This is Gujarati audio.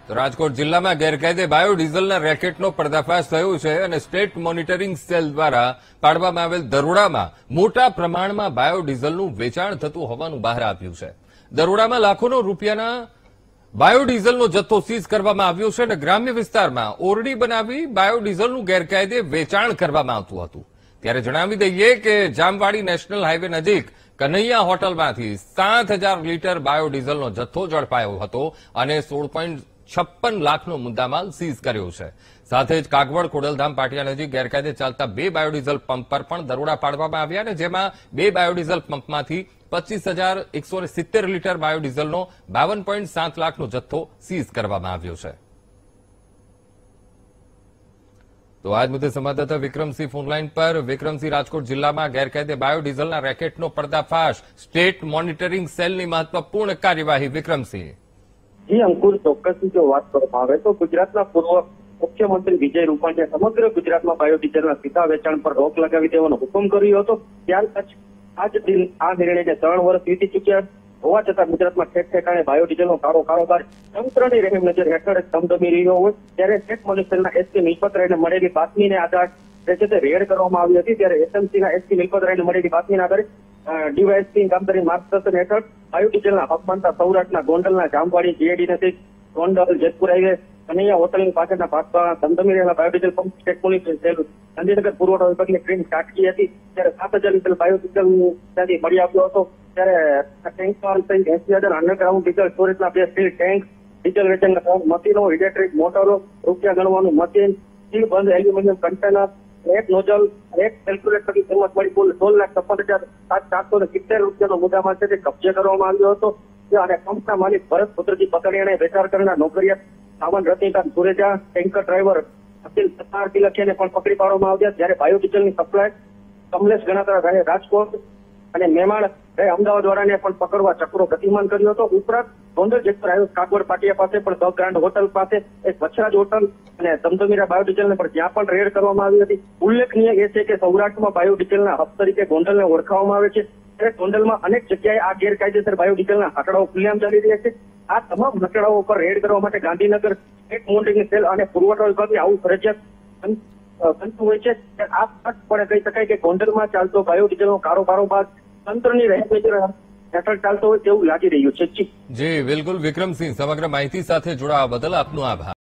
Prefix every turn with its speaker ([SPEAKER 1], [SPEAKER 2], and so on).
[SPEAKER 1] તો રાજકોટ જિલ્લામાં ગેરકાયદે બાયોડીઝલના રેકેટનો પર્દાફાશ થયો છે અને સ્ટેટ મોનિટરિંગ સેલ દ્વારા પાડવામાં આવેલ દરોડામાં મોટા પ્રમાણમાં બાયોડીઝલનું વેચાણ થતું હોવાનું બહાર આવ્યું છે. દરોડામાં લાખોનો રૂપિયાના બાયોડીઝલનો જથ્થો સીઝ કરવામાં આવ્યો છે અને ગ્રામ્ય વિસ્તારમાં ઓરડી બનાવી બાયોડીઝલનું ગેરકાયદે વેચાણ કરવામાં આવતું હતું. ત્યારે જણાવી દઈએ કે જામવાડી નેશનલ હાઈવે નજીક કનૈયા હોટલમાંથી 7,000 લીટર બાયોડીઝલનો જથ્થો ઝડપાયો હતો અને 16.56 લાખનો મુદ્દામાલ સીઝ કર્યો છે. સાથે જ કાગવડ ખોડલધામ પાટિયા નજીક ગેરકાયદે ચાલતા 2 બાયોડીઝલ પંપ પર પણ દરોડા પાડવામાં આવ્યા અને જેમાં 2 બાયોડીઝલ પંપમાંથી 25,170 લીટર બાયોડીઝલનો 52.7 લાખનો જથ્થો સીઝ કરવામાં આવ્યો છે. તો આજ મુદ્દે સંવાદદાતા વિક્રમસિંહ ફોનલાઈન પર. વિક્રમસિંહ, રાજકોટ જિલ્લામાં ગેરકાયદે બાયોડીઝલના રેકેટનો પર્દાફાશ, સ્ટેટ મોનિટરિંગ સેલની મહત્વપૂર્ણ કાર્યવાહી. વિક્રમસિંહ.
[SPEAKER 2] જી અંકુર, ચોક્કસથી જો વાત કરવામાં આવે તો ગુજરાતના પૂર્વ મુખ્યમંત્રી વિજય રૂપાણીએ સમગ્ર ગુજરાતમાં બાયોડીઝલના સીધા વેચાણ પર રોક લગાવી દેવાનો હુકમ કર્યો હતો. ત્યાર પછી આ નિર્ણયને 3 વર્ષ વીતી ચૂક્યા હોવા છતાં ગુજરાતમાં ઠેક ઠેકાણે બાયોડીઝલનો કારોબાર તંત્રની રહેમ નજર હેઠળ ધમધમી રહ્યો હોય ત્યારે સ્ટેટ મોનિટરિંગના એસપી મિલપતરાયને મળેલી બાતમીને આધારે રેડ કરવામાં આવી હતી. ત્યારે એસએમસીના એસપી મિલપતરાયને મળેલી બાતમીના આધારે ડીવાયએસપી કામદારી માર્ગદર્શન હેઠળ બાયોડીઝલના હબ બનતા સૌરાષ્ટ્રના ગોંડલના જામવાડી જીએડી નજીક ગોંડલ જેતપુર હાઈવે કનૈયા હોટલની પાછળના ભાગમાં ધમધમી રહેલા biodiesel pump state monitoring cell Gandhinagar પુરવઠા વિભાગની ટીમ કાટકી હતી. ત્યારે 7,000 લીટર બાયોડીઝલ ત્યાંથી મળી આવ્યો હતો. ત્યારે ટેન્કમાં 80,000 અંડરગ્રાઉન્ડ ડીઝલ સ્ટોરેજના 2 સ્ટીલ ટેન્ક, ડીઝલ વેચાણના 3 મશીનો, ઇલેક્ટ્રિક મોટરો, રૂપિયા ગણવાનું મશીન, સ્ટીલ બંધ એલ્યુમિનિયમ કન્ટેનર, એક નોઝલ, એક કેલ્ક્યુલેટરની કિંમત મળી કુલ 16,56,470 રૂપિયાનો મુદ્દામાલ છે તે કબજે કરવામાં આવ્યો હતો. અને પંપના માલિક ભરત પુત્રજી પકડીયાને વેચાણ કરનાર નોકરિયાત સાવન રતિકાંત સુરેજા, ટેન્કર ડ્રાઈવર અખિલ સત્તાર તિલકિયાને પણ પકડી પાડવામાં આવ્યા. જ્યારે બાયોડીઝલની સપ્લાય કમલેશ ગણાતા રહે રાજકોટ અને મહેમાન રહે અમદાવાદ વાળાને પણ પકડવા ચક્રો ગતિમાન કર્યો હતો. ઉપરાંત ગોંડલ જેતપુર હાઈવે કાગવડ પાટિયા પાસે પણ ધ ગ્રાન્ડ હોટલ પાસે એક વછરાજ હોટલ અને ધમધમીરા બાયોડીઝલને પણ ત્યાં પણ રેડ કરવામાં આવી હતી. ઉલ્લેખનીય એ છે કે સૌરાષ્ટ્રમાં બાયોડીઝલના હબ તરીકે ગોંડલને ઓળખાવવામાં આવે છે. ત્યારે ગોંડલમાં અનેક જગ્યાએ આ ગેરકાયદેસર બાયોડીઝલના હટાડાઓ ખુલ્લેઆમ ચાલી રહ્યા છે. આ તમામ હટાડાઓ પર રેડ કરવા માટે ગાંધીનગર સ્ટેટ મોનિટરિંગ સેલ અને પુરવઠા વિભાગે આવું ફરજિયાત બનતું હોય છે. આ પણ કહી શકાય કે ગોંડલમાં ચાલતો બાયોડીઝલનો કારોબાર તંત્રની રહેમ હેઠળ ચાલતો હોય તેવું લાગી રહ્યું છે.
[SPEAKER 1] જી બિલકુલ વિક્રમસિંહ, સમગ્ર માહિતી સાથે જોડાવા બદલ આપનો આભાર.